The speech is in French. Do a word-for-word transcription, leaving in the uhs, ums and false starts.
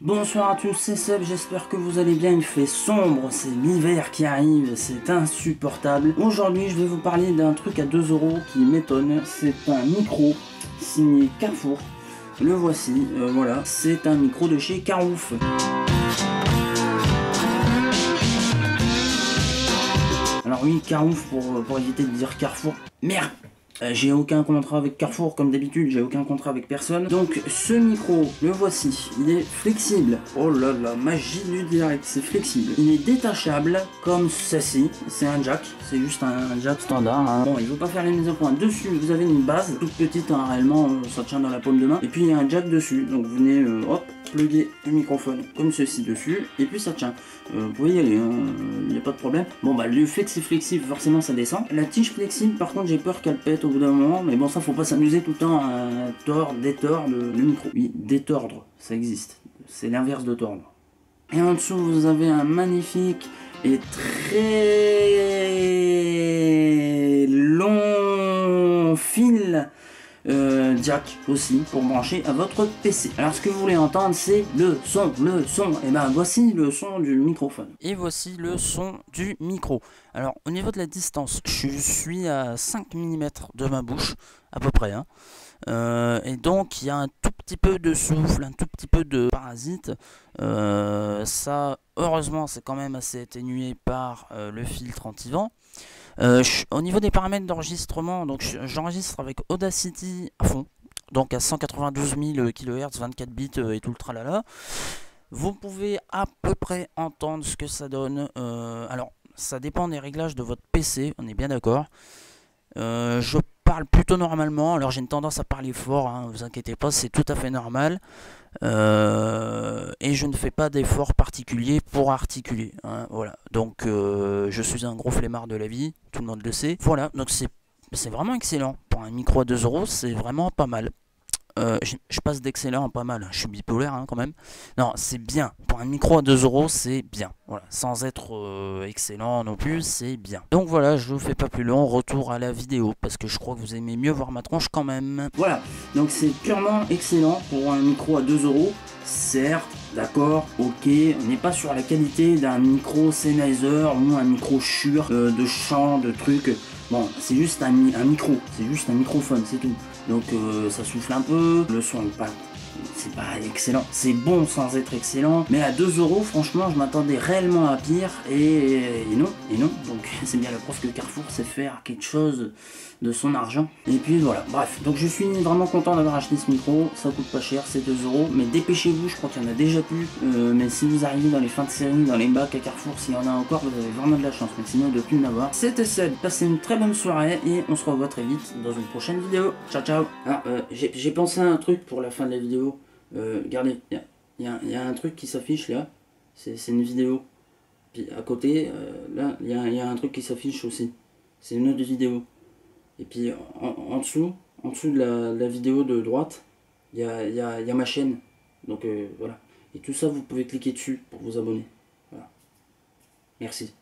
Bonsoir à tous, c'est Seb, j'espère que vous allez bien. Il fait sombre, c'est l'hiver qui arrive, c'est insupportable. Aujourd'hui, je vais vous parler d'un truc à deux euros qui m'étonne. C'est un micro signé Carrefour. Le voici, euh, voilà, c'est un micro de chez Carouf. Alors oui, Carouf pour, pour éviter de dire Carrefour. Merde! Euh, j'ai aucun contrat avec Carrefour, comme d'habitude, j'ai aucun contrat avec personne. Donc ce micro, le voici, il est flexible. Oh là là, magie du direct, c'est flexible. Il est détachable, comme ceci. C'est un jack, c'est juste un jack standard. Hein. Bon, il ne faut pas faire les mises au point. Dessus, vous avez une base, toute petite, hein, réellement, ça tient dans la paume de main. Et puis il y a un jack dessus, donc vous venez, euh, hop, plugger le microphone comme ceci dessus, et puis ça tient. Euh, vous pouvez y aller, il hein, n'y a pas de problème. Bon bah le fait que c'est flexible, forcément ça descend. La tige flexible, par contre j'ai peur qu'elle pète au bout d'un moment, mais bon ça faut pas s'amuser tout le temps à tordre, détordre le, le micro. Oui, détordre, ça existe, c'est l'inverse de tordre. Et en dessous vous avez un magnifique et très long fil Euh, jack aussi pour brancher à votre P C. Alors ce que vous voulez entendre c'est le son, le son, et ben voici le son du microphone. Et voici le son du micro. Alors au niveau de la distance, je suis à cinq millimètres de ma bouche, à peu près. Hein. Euh, et donc il y a un tout petit peu de souffle, un tout petit peu de parasite. Euh, ça, heureusement, c'est quand même assez atténué par euh, le filtre anti-vent. Euh, je, au niveau des paramètres d'enregistrement, donc j'enregistre avec Audacity à fond, donc à cent quatre-vingt-douze mille kilohertz, vingt-quatre bits et tout le tralala. Vous pouvez à peu près entendre ce que ça donne. Euh, alors, ça dépend des réglages de votre P C, on est bien d'accord. Euh, je parle plutôt normalement, alors j'ai une tendance à parler fort, hein, vous inquiétez pas, c'est tout à fait normal. Euh, et je ne fais pas d'efforts particuliers pour articuler, hein, voilà. Donc euh, je suis un gros flemmard de la vie, tout le monde le sait. Voilà, donc c'est vraiment excellent. Pour un micro à deux euros, c'est vraiment pas mal. Euh, je, je passe d'excellent à pas mal, je suis bipolaire hein, quand même. Non, c'est bien. Pour un micro à deux euros, c'est bien. Voilà, sans être euh, excellent non plus, c'est bien. Donc voilà, je vous fais pas plus long, retour à la vidéo, parce que je crois que vous aimez mieux voir ma tronche quand même. Voilà, donc c'est purement excellent pour un micro à deux euros. Certes, d'accord, ok, on n'est pas sur la qualité d'un micro Sennheiser ou un micro Shure euh, de chant, de trucs. Bon, c'est juste un, un micro, c'est juste un microphone, c'est tout. Donc euh, ça souffle un peu, le son est pas, c'est pas excellent, c'est bon sans être excellent, mais à deux euros franchement je m'attendais réellement à pire et, et non, et non, donc c'est bien la preuve que Carrefour sait faire quelque chose de son argent. Et puis voilà, bref, donc je suis vraiment content d'avoir acheté ce micro, ça coûte pas cher, c'est deux euros, mais dépêchez-vous, je crois qu'il y en a déjà plus, euh, mais si vous arrivez dans les fins de série, dans les bacs à Carrefour, s'il y en a encore, vous avez vraiment de la chance, mais sinon de plus en avoir. C'était Seb, passez une très bonne soirée et on se revoit très vite dans une prochaine vidéo. Ciao ciao. Ah, euh, j'ai pensé à un truc pour la fin de la vidéo, euh, regardez, il y, y, y a un truc qui s'affiche là, c'est une vidéo, puis à côté, euh, là, il y, y a un truc qui s'affiche aussi, c'est une autre vidéo. Et puis en, en dessous, en dessous de la, de la vidéo de droite, il y a, y, a, y a ma chaîne. Donc euh, voilà. Et tout ça, vous pouvez cliquer dessus pour vous abonner. Voilà. Merci.